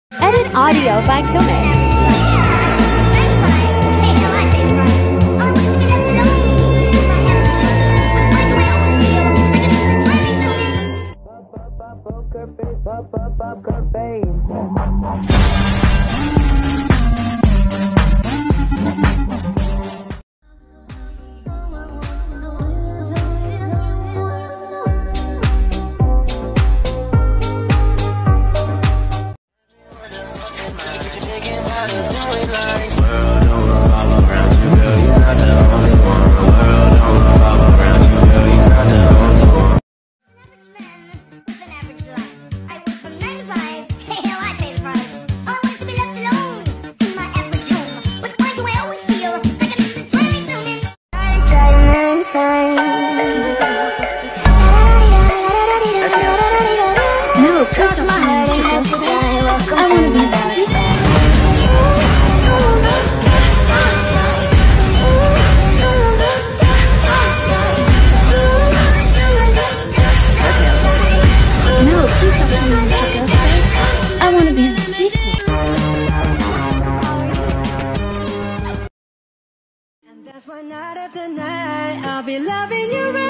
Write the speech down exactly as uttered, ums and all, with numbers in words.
Edit audio by Kume. Cross my heart and hope to die. Welcome I wanna be the No, please don't tell me this to Ghostface. I wanna be the sequel. And that's why night after night I'll be loving you right.